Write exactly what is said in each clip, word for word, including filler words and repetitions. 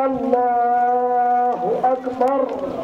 الله أكبر.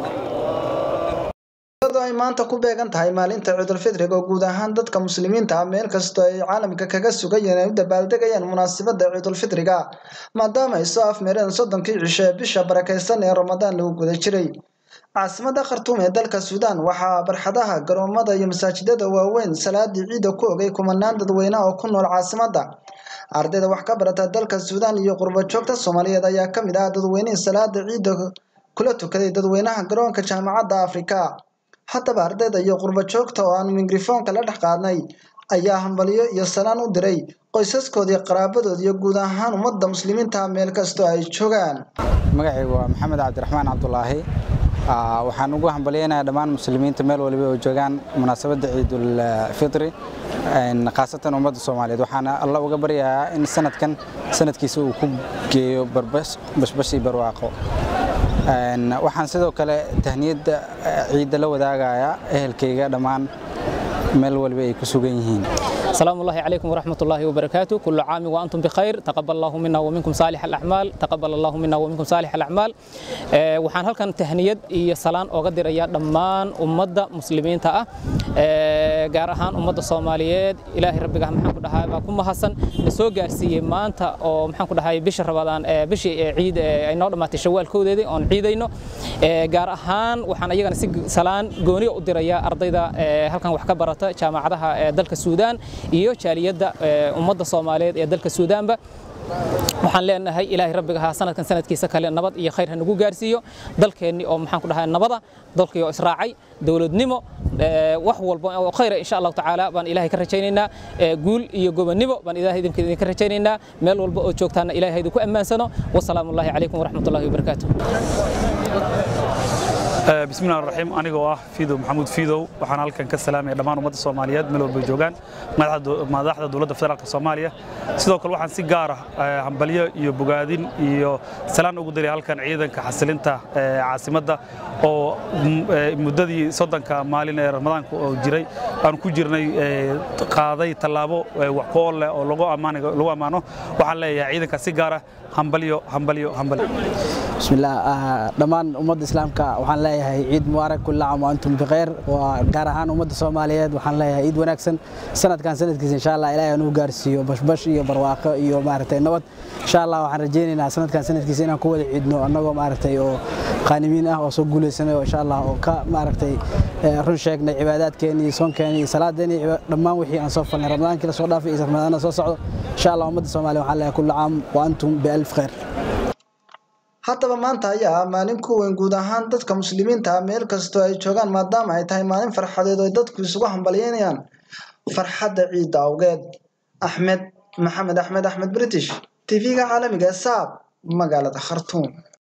ay maanta ku beegan tahay maalinta Ciidul Fitriga oo guud ahaan dadka muslimiinta ah meel kasto ay caalamka kaga sugayeen ay u dabaaldegayaan munaasabada Ciidul Fitriga maadaama ay soo afmeereen soddonkii cisho bisha barakeysan ee Ramadaan lagu guda jiray caasimada Khartoum ee dalka Suudaan waxaa barxadaha garoomada iyo masaajidada waaweyn salaadii ciid ku ogay kumanaan dadweynaha oo ku nool caasimada ardayda wax ka barata dalka Suudaan iyo qurbo joogta Soomaaliyeed ayaa kamid ah dadweynaha salaada ciid kula tukaday dadweynaha garoonka jaamacadda Afrika haddaba ardayda iyo qurbo joogta oo aan mikrofoonka la dhex qaadnay ayaa hambaliyo iyo salaan u diray qoysaskoodii qaraabadoodii iyo guud ahaan ummadda muslimiinta meel kasto ay joogaan magacaygu waa Maxamed Cabdiraxmaan Cabdullaahi waxaan ugu hambaliyeenayaa dhammaan muslimiinta meel walba oo joogaan munaasabada Ciidul Fitri qaasatan ummadda Soomaaliyeed waxaan Allah uga baryayaa in sanadkan sanadkiisa uu ku geeyo barbash bashbash iyo barwaaqo waxaan sidoo kale tahniyada ciid la wadaagayaa ehelkayga dhamaan meel walba ay ku sugan yihiin السلام الله عليكم ورحمة الله وبركاته كل عام وأنتم بخير تقبل الله منا ومنكم صالح الأعمال تقبل الله منا ومنكم صالح الأعمال أه وحان هل كان تهنيد يسلان وقدر يا دمان أمضى مسلمين تاء أه جارهان أمضى الصوماليات إلهي ربك محمد كده هاي بكم حسن نسوق سي ما أنت أو محمد كده هاي بشر رمضان أه بش عيد أه نور ما تشوال كودة دي عن عيدينه أه جارهان وحان يجنا سج سلان جوني قدر يا أرضي ده أه هل كان وحكبرته جامعتها دلك السودان iyo jaaliyada ummadda Soomaaliyeed ee dalka Suudaanba waxaan leenahay Ilaahay rabbiga ha sanadkan sanadkiisa kale nabad iyo khayr nagu gaarsiiyo dalkeenni oo maxaan ku dhahay nabada dalkii oo israacay dawladnimo wax walba oo khayr insha Allah taala baan Ilaahay ka rajaynaynaa guul iyo gobonimo baan Ilaahay idinka ka rajaynaynaa meel walba oo joogtaan Ilaahay idinku amaansano wassalaamu alaykum warahmatullahi wabarakatuh بسم الله الرحمن الرحيم أنا جوا فيدو محمود فيدو وحنا لكن كسلام يا دمان ومد الصوماليات ملو بيجوجان ما ذا أحد دولة فدرال الصومالية سيدو كل واحد سيجارة همبلية يبوجادين يو سلام وقدر هالكن عيدا كحسلنتا عاصمة أو مدة صدق كمالين رمضان جري أنا كوجرني قاضي طلابو وقول أو لغو أمان لغو أمانه وحلا عيدا كسيجارة همبليو همبليو همبليو بسم الله دمان ومد الإسلام كا وحنا عيد مبارك كل عام وأنتم بخير وجارهان ومد الصوماليات وحنا عيد ونكسن سنة كان سنة كذا إن شاء الله إلهي أنو جارسيو بش بش يو برواقة يو مارتين نود إن شاء الله وحنا رجينا سنة كان سنة كذا أنا كود عيدنا أنو مارتين يو قانمين أه وسوقول السنة وإن شاء الله وكا مارتين رنشقنا عبادات كني صون كني صلاة دني لما وحي أنصفنا رمضان كلا صلاة في إذا رمضان صعد إن شاء الله ومد الصومالي وحنا كل عام وأنتم بألف خير haddaba maanta ayaa maalin ku weyn guud ahaan dadka muslimiinta meel kasto ay joogaan maadaama ay tahay maalin farxadeed oo dadku isugu hambalyeynayaan farxadda ciid awgeed Axmed Maxamed Axmed Axmed British T V-ga caalamiga Saab magaalada Khartoum